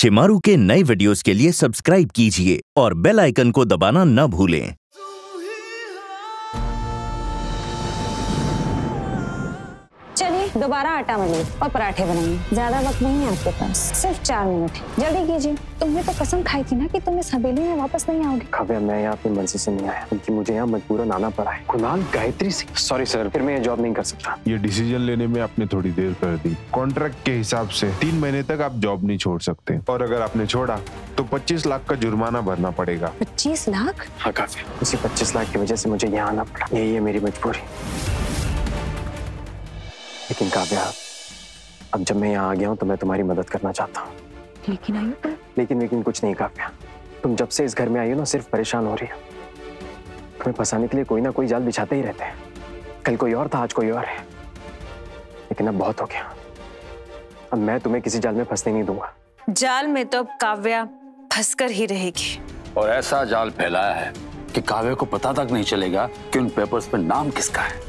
शेमारू के नए वीडियोस के लिए सब्सक्राइब कीजिए और बेल आइकन को दबाना न भूलें। चलिए दोबारा आटा मलिए और पराठे बनाइए। ज्यादा वक्त नहीं है आपके पास, सिर्फ 4 मिनट है, जल्दी कीजिए। तुमने तो कसम खाई थी ना कि तुम इस हवेली में वापस नहीं आओगे। काव्या, मैं यहाँ अपनी मर्जी से नहीं आया, क्योंकि मुझे यहाँ मजबूरन आना पड़ा है। कुणाल, गायत्री से सॉरी सर, फिर मैं ये जॉब नहीं कर सकता। ये डिसीजन लेने में आपने थोड़ी देर कर दी। कॉन्ट्रैक्ट के हिसाब से 3 महीने तक आप जॉब नहीं छोड़ सकते, और अगर आपने छोड़ा तो 25 लाख का जुर्माना भरना पड़ेगा। 25 लाख? हाँ काव्या, उसी 25 लाख की वजह से मुझे यहाँ आना पड़ा। यही है मेरी मजबूरी। लेकिन काव्या, अब जब मैं यहाँ आ गया हूँ तो मैं तुम्हारी मदद करना चाहता हूँ। लेकिन आयुष्मान, लेकिन कुछ नहीं काव्या, तुम जब से इस घर में आई हो ना, सिर्फ परेशान हो रही हो। तुम्हें फंसाने के लिए कोई ना कोई जाल बिछाते ही रहते हैं। कल कोई और था, आज कोई और है, लेकिन अब बहुत हो गया। अब मैं तुम्हें किसी जाल में फंसने नहीं दूंगा। जाल में तो अब काव्या फंसकर ही रहेगी। और ऐसा जाल फैलाया है कि काव्या को पता तक नहीं चलेगा कि उन पेपर्स पर नाम किसका है।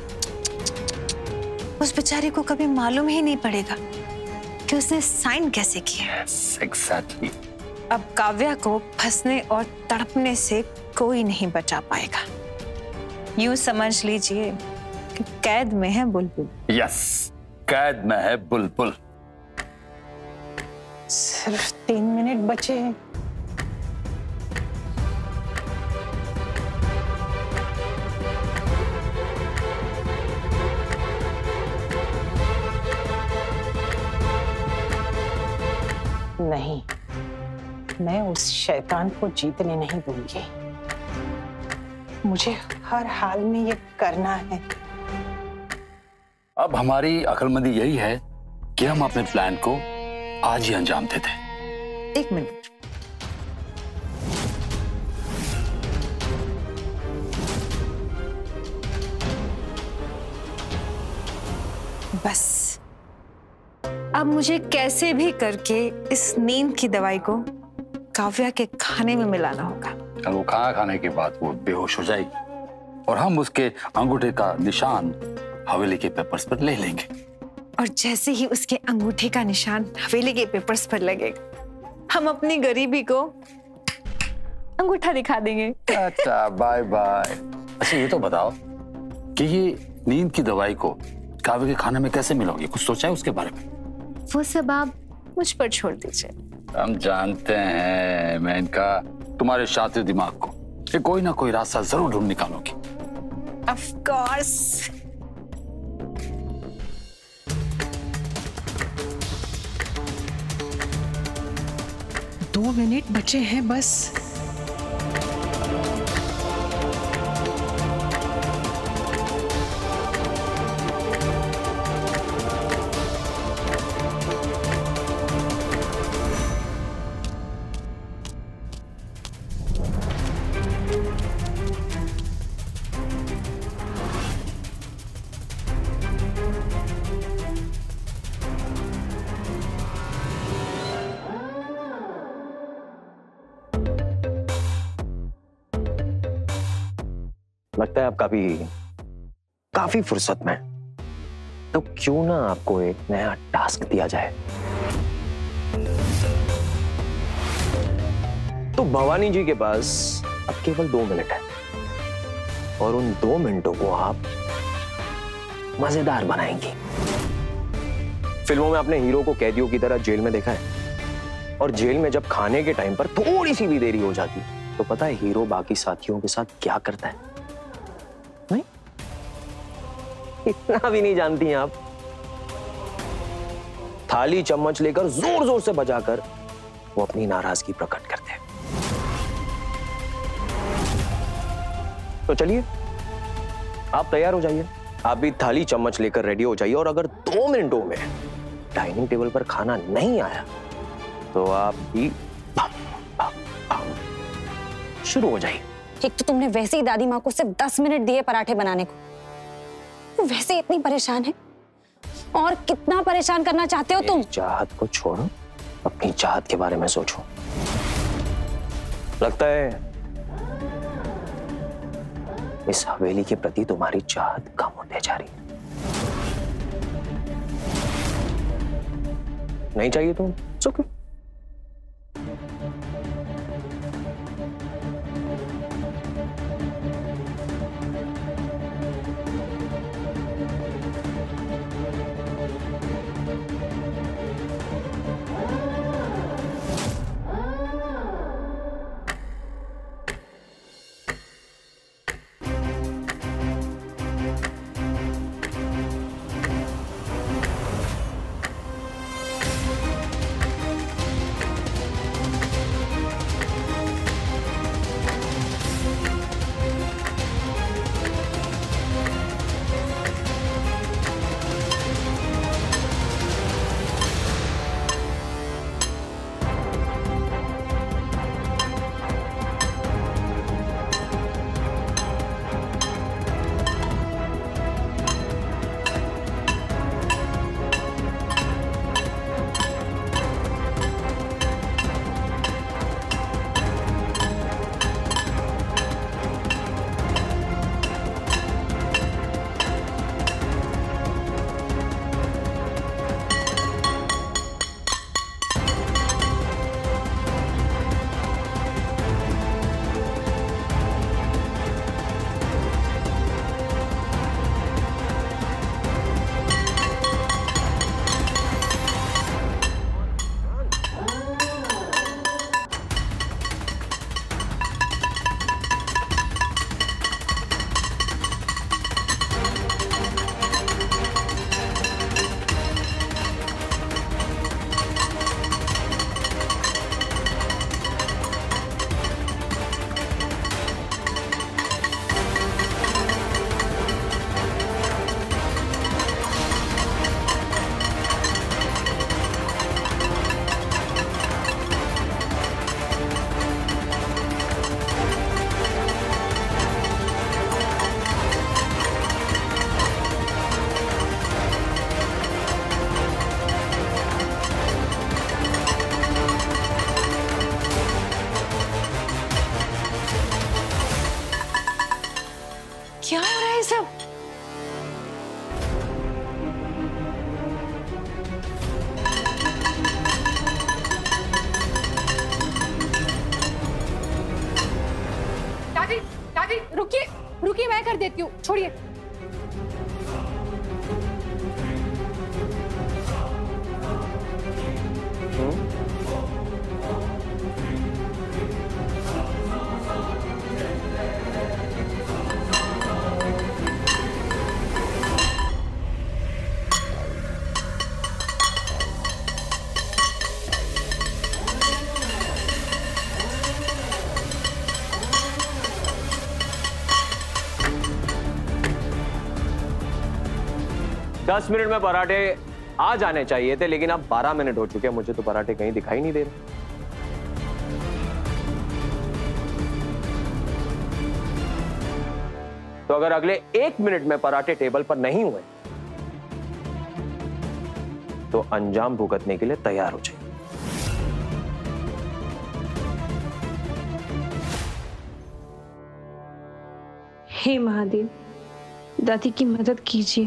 उस बेचारी को कभी मालूम ही नहीं पड़ेगा कि उसने साइन कैसे किया। Exactly. अब काव्या को फंसने और तड़पने से कोई नहीं बचा पाएगा। यूं समझ लीजिए कि कैद में है बुलबुल। Yes, कैद में है बुलबुल। सिर्फ 3 मिनट बचे हैं। नहीं, मैं उस शैतान को जीतने नहीं दूंगी। मुझे हर हाल में ये करना है। अब हमारी अक्लमंदी यही है कि हम अपने प्लान को आज ही अंजाम देते हैं। 1 मिनट। बस अब मुझे कैसे भी करके इस नींद की दवाई को काव्या के खाने में मिलाना होगा। कल वो खाना खाने के बाद वो बेहोश हो जाएगी और हम उसके अंगूठे का निशान हवेली के पेपर्स पर ले लेंगे। और जैसे ही उसके अंगूठे का निशान हवेली के पेपर्स पर लगेगा, हम अपनी गरीबी को अंगूठा दिखा देंगे। अच्छा, बाय बाय। अच्छा ये तो बताओ कि ये नींद की दवाई को काव्या के खाने में कैसे मिलाओगे? कुछ सोचा है उसके बारे में? वो सब आप मुझ पर छोड़ दीजिए। हम जानते हैं मैं इनका तुम्हारे शातिर दिमाग को, कि कोई ना कोई रास्ता जरूर ढूंढ निकालोगी। Of course। दो मिनट बचे हैं बस। लगता है आप काफी फुर्सत में, तो क्यों ना आपको एक नया टास्क दिया जाए। तो भवानी जी के पास अब केवल 2 मिनट है, और उन 2 मिनटों को आप मजेदार बनाएंगे। फिल्मों में आपने हीरो को कैदियों की तरह जेल में देखा है, और जेल में जब खाने के टाइम पर थोड़ी सी भी देरी हो जाती तो पता है हीरो बाकी साथियों के साथ क्या करता है? नहीं, इतना भी नहीं जानती हैं आप। थाली चम्मच लेकर जोर जोर से बजाकर वो अपनी नाराजगी प्रकट करते हैं। तो चलिए, आप तैयार हो जाइए। आप भी थाली चम्मच लेकर रेडी हो जाइए, और अगर 2 मिनटों में डाइनिंग टेबल पर खाना नहीं आया तो आप भी शुरू हो जाइए। एक तो तुमने वैसे ही दादी माँ को सिर्फ 10 मिनट दिए पराठे बनाने को, वो वैसे इतनी परेशान है, और कितना परेशान करना चाहते हो तुम? चाहत को छोड़ो, अपनी चाहत के बारे में सोचो। लगता है इस हवेली के प्रति तुम्हारी चाहत कम होते जा रही है। नहीं चाहिए तो ओके, क्या हो रहा है सब? दादी दादी रुकिए रुकिए, मैं कर देती हूँ, छोड़िए। दस मिनट में पराठे आ जाने चाहिए थे, लेकिन अब 12 मिनट हो चुके हैं, मुझे तो पराठे कहीं दिखाई नहीं दे रहे। तो अगर अगले 1 मिनट में पराठे टेबल पर नहीं हुए तो अंजाम भुगतने के लिए तैयार हो जाइए। हे महादेव, दादी की मदद कीजिए।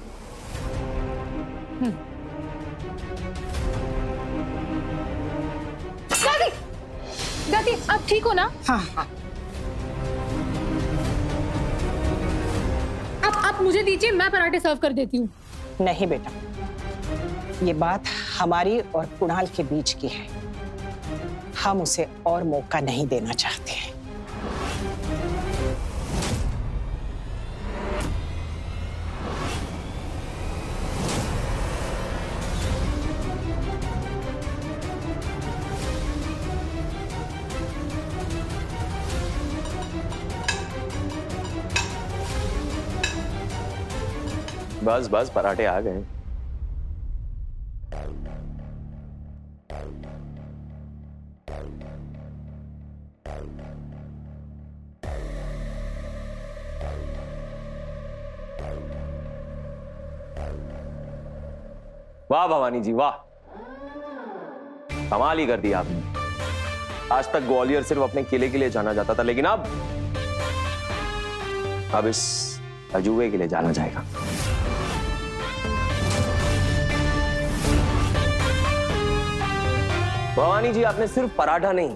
दादी दादी आप ठीक हो ना? हाँ हाँ। आप मुझे दीजिए, मैं पराठे सर्व कर देती हूँ। नहीं बेटा, ये बात हमारी और कुणाल के बीच की है। हम उसे और मौका नहीं देना चाहते हैं। बस बस पराठे आ गए। वाह भवानी जी वाह, कमाल ही कर दिया आपने। आज तक ग्वालियर सिर्फ अपने किले के लिए जाना जाता था, लेकिन अब इस अजूबे के लिए जाना जाएगा। भवानी जी, आपने सिर्फ पराठा नहीं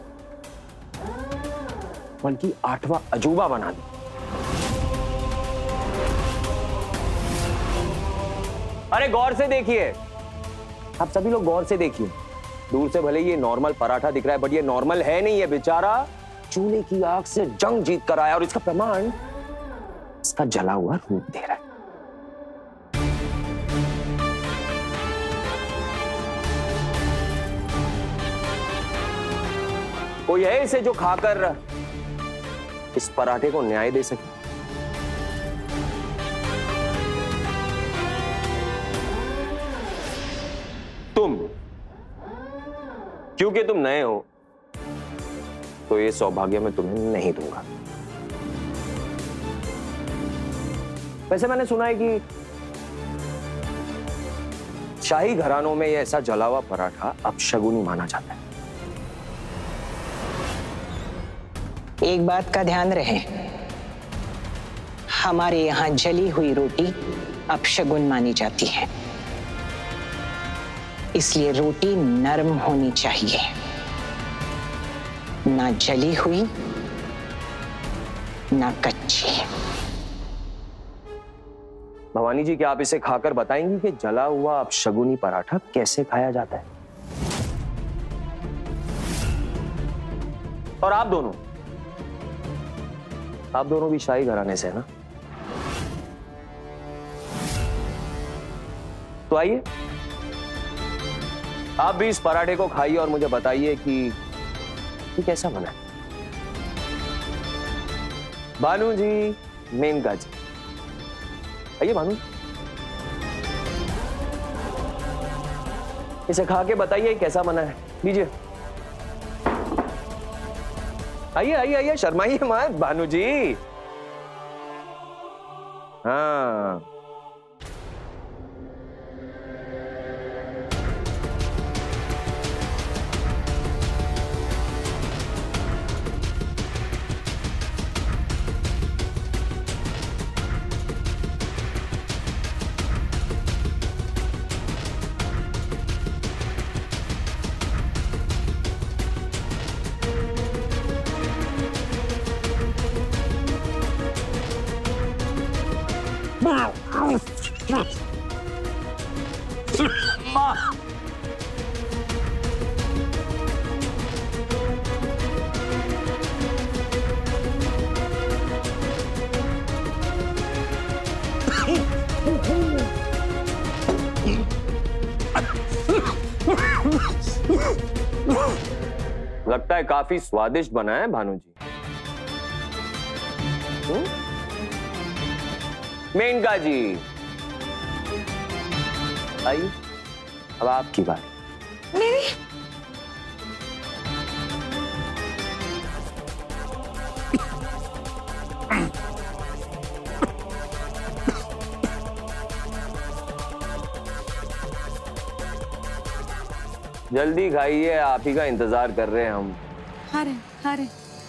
बल्कि 8वां अजूबा बना दिया। अरे गौर से देखिए, आप सभी लोग गौर से देखिए। दूर से भले ये नॉर्मल पराठा दिख रहा है, बट ये नॉर्मल है नहीं। ये बेचारा चूल्हे की आग से जंग जीत कर आया और इसका प्रमाण इसका जला हुआ रूप दे रहा है। कोई है इसे जो खाकर इस पराठे को न्याय दे सके? तुम, क्योंकि तुम नए हो तो ये सौभाग्य मैं तुम्हें नहीं दूंगा। वैसे मैंने सुना है कि शाही घरानों में ये ऐसा जला हुआ पराठा अपशगुनी माना जाता है। एक बात का ध्यान रहे, हमारे यहां जली हुई रोटी अपशगुन मानी जाती है, इसलिए रोटी नरम होनी चाहिए, ना जली हुई ना कच्ची। भवानी जी, क्या आप इसे खाकर बताएंगी कि जला हुआ अपशगुनी पराठा कैसे खाया जाता है? और आप दोनों भी शाही घराने से है ना? तो आइए, आप भी इस पराठे को खाइए और मुझे बताइए कि ये कैसा बना है। भानु जी, मेनका जी, आइए भानु, इसे खा के बताइए कैसा बना है। लीजिए, आइए आइए आइए, शर्माइए मत भानु जी। हाँ, लगता है काफी स्वादिष्ट बना है भानु जी। मेनका जी, आइए, अब आपकी बारी। मेरी? जल्दी खाइए, आप ही का इंतजार कर रहे हैं हम। हारे।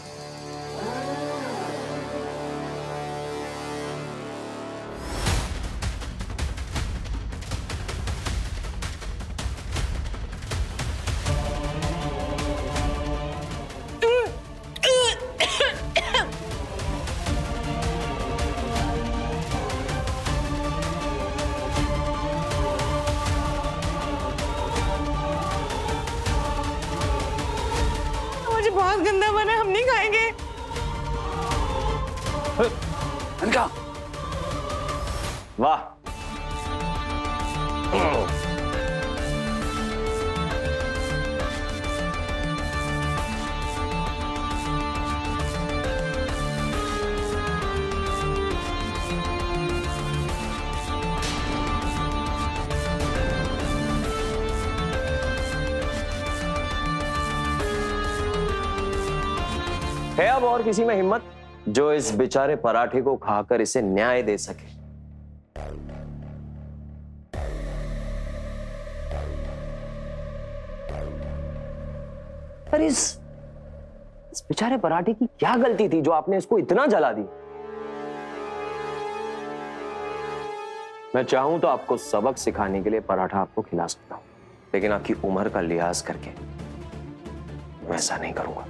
बहुत गंदा बना, हम नहीं खाएंगे। इनका वाह, है अब और किसी में हिम्मत जो इस बेचारे पराठे को खाकर इसे न्याय दे सके? पर इस बेचारे पराठे की क्या गलती थी जो आपने इसको इतना जला दी? मैं चाहूं तो आपको सबक सिखाने के लिए पराठा आपको खिला सकता हूं, लेकिन आपकी उम्र का लिहाज करके मैं ऐसा नहीं करूंगा।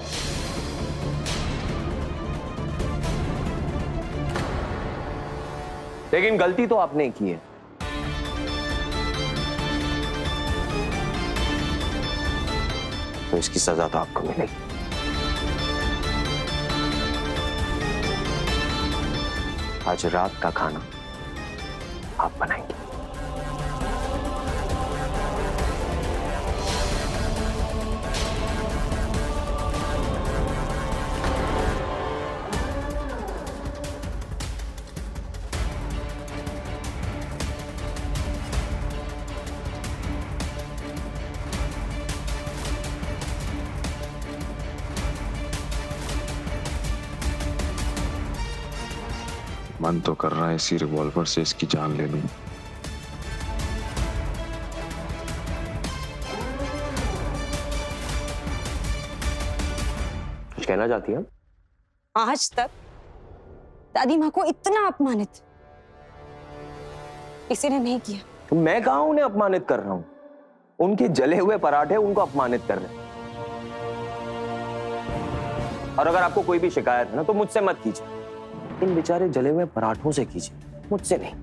लेकिन गलती तो आपने की है। तो इसकी सजा तो आपको मिलेगी। आज रात का खाना आप बनाएंगे। मन तो कर रहा है इसी रिवॉल्वर से इसकी जान ले लूं। कुछ कहना चाहती है? आज तक दादी माँ को इतना अपमानित किसी ने नहीं किया। तो मैं कहाँ उन्हें अपमानित कर रहा हूं? उनके जले हुए पराठे उनको अपमानित कर रहे हैं। और अगर आपको कोई भी शिकायत है ना तो मुझसे मत कीजिए, इन बेचारे जले हुए पराठों से कीजिए, मुझसे नहीं।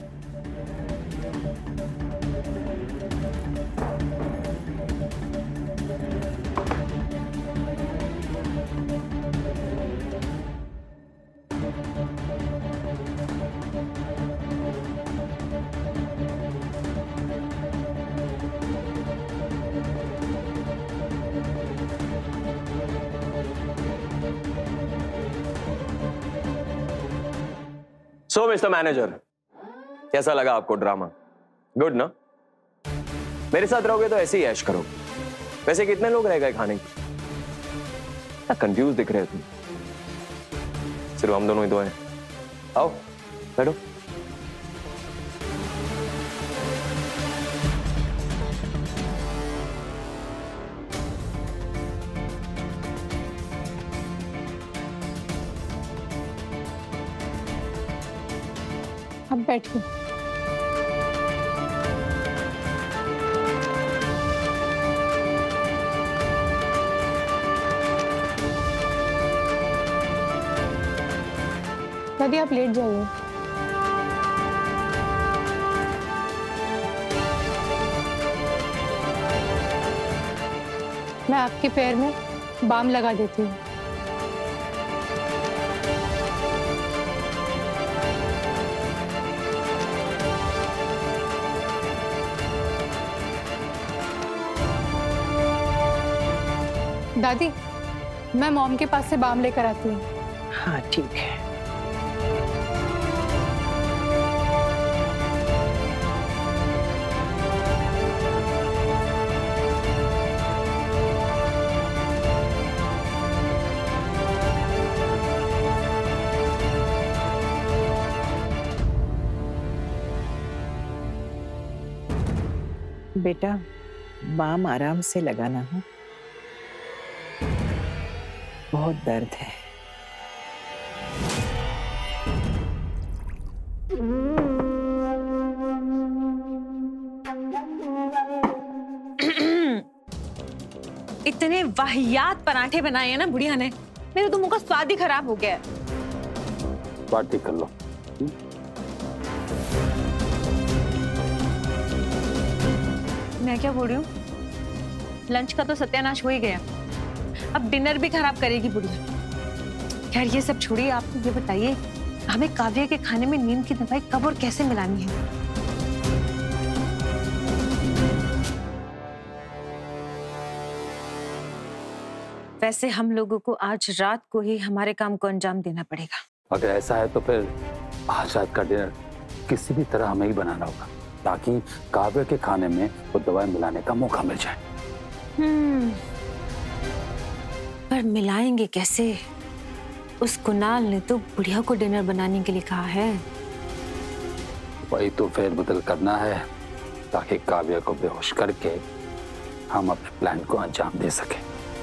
सो मिस्टर मैनेजर, कैसा लगा आपको ड्रामा? गुड ना? मेरे साथ रहोगे तो ऐसे ही ऐश करो। वैसे कितने लोग रह गए खाने के? कंफ्यूज दिख रहे तुम। सिर्फ हम दोनों ही तो हैं। आओ बैठो। अब बैठिए। दादी आप लेट जाइए। मैं आपके पैर में बाम लगा देती हूँ। दादी मैं मॉम के पास से बाम लेकर आती हूँ। हाँ ठीक है। बेटा बाम आराम से लगाना है, बहुत दर्द है। इतने वाहियात पराठे बनाए हैं ना बुढ़िया ने, मेरे तो मुंह का स्वाद ही खराब हो गया है। बात ठीक कर लो। मैं क्या बोल रही हूँ, लंच का तो सत्यानाश हो ही गया, अब डिनर भी खराब करेगी बुढ़िया। खैर ये सब छोड़िए, आप ये बताइए हमें काव्या के खाने में नींद की दवाई कब और कैसे मिलानी है? वैसे हम लोगों को आज रात को ही हमारे काम को अंजाम देना पड़ेगा। अगर ऐसा है तो फिर आज रात का डिनर किसी भी तरह हमें ही बनाना होगा, ताकि काव्या के खाने में वो दवाई मिलाने का मौका मिल जाए। पर मिलाएंगे कैसे? उस कुणाल ने तो बुढ़िया को डिनर बनाने के लिए कहा है। वही तो फेर बदल करना है, ताकि काव्या को बेहोश करके हम अपने प्लान को अंजाम दे सकें।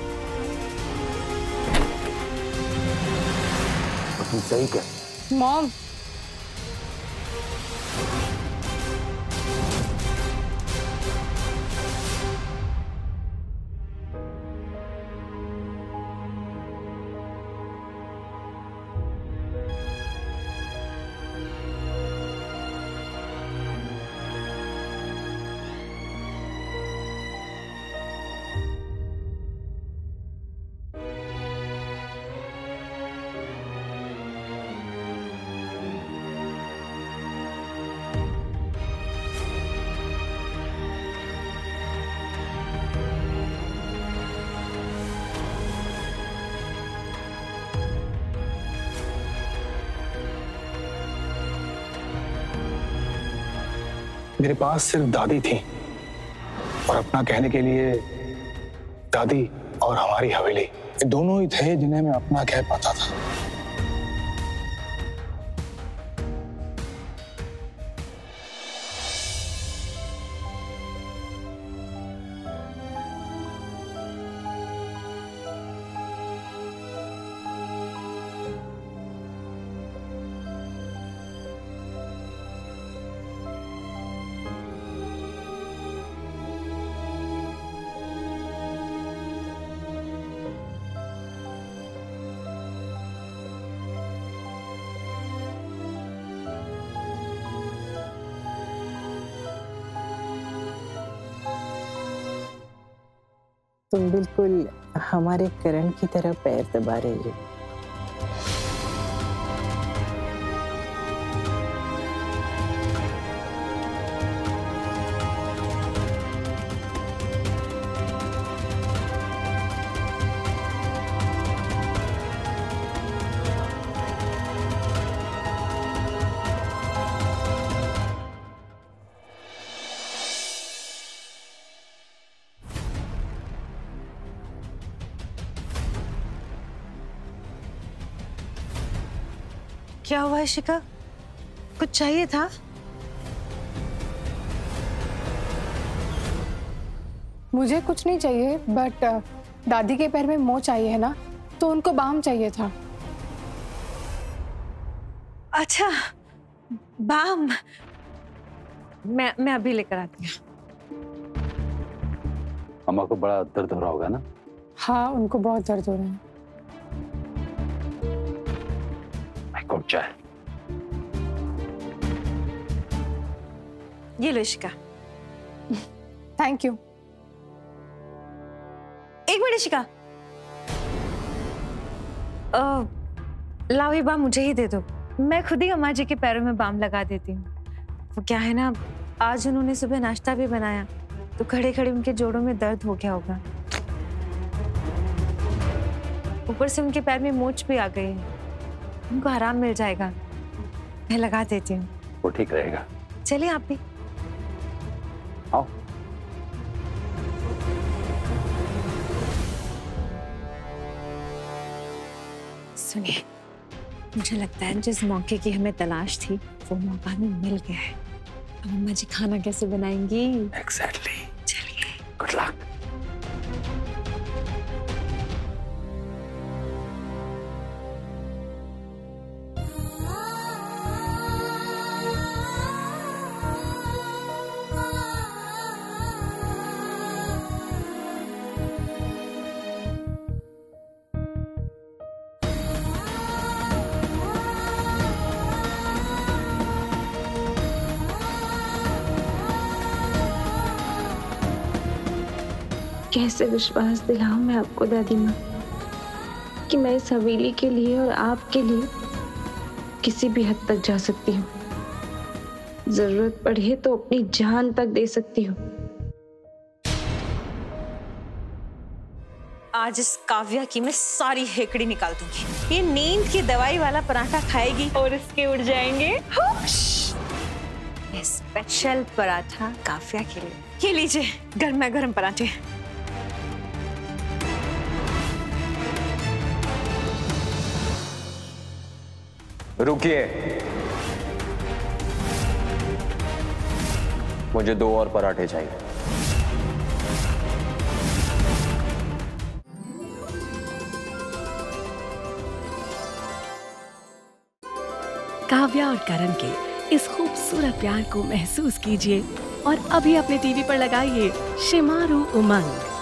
तुम सही कह। मॉम मेरे पास सिर्फ दादी थी और अपना कहने के लिए दादी और हमारी हवेली, ये दोनों ही थे जिन्हें मैं अपना कह पाता था। तुम बिल्कुल हमारे करण की तरह पैर दबा रही हो। क्या हुआ है शिखा? कुछ चाहिए था? मुझे कुछ नहीं चाहिए, बट दादी के पैर में मोच चाहिए है ना, तो उनको बाम चाहिए था। अच्छा, बाम। मैं अभी लेकर आती हूँ। अम्मा को बड़ा दर्द हो रहा होगा ना? हाँ, उनको बहुत दर्द हो रहा है। चाय। ये लो शिखा। Thank you. एक मिनट शिखा, लाओ ये बाम मुझे ही दे दो। मैं खुद ही अम्मा जी के पैरों में बाम लगा देती हूँ। वो क्या है ना, आज उन्होंने सुबह नाश्ता भी बनाया तो खड़े खड़े उनके जोड़ों में दर्द हो गया होगा। ऊपर से उनके पैर में मोच भी आ गई है, उनको आराम मिल जाएगा। मैं लगा देती हूँ। वो ठीक रहेगा। चलिए आप भी आओ। सुनिए, मुझे लगता है जिस मौके की हमें तलाश थी वो मौका हमें मिल गया है। अब अम्मा जी खाना कैसे बनाएंगी? एग्जैक्टली। चलिए, गुड लक। कैसे विश्वास दिलाऊं मैं आपको दादी माँ कि मैं इस हवेली के लिए और आपके लिए किसी भी हद तक जा सकती हूँ। जरूरत पड़े तो अपनी जान तक दे सकती हूँ। आज इस काव्या की मैं सारी हेकड़ी निकाल दूंगी। ये नींद की दवाई वाला पराठा खाएगी और इसके उड़ जाएंगे होश। ये स्पेशल पराठा काव्या के लिए। ये लीजिए गर्मा गर्म पराठे। रुकिए, मुझे 2 और पराठे चाहिए। काव्या और करण के इस खूबसूरत प्यार को महसूस कीजिए और अभी अपने टीवी पर लगाइए शेमारू उमंग।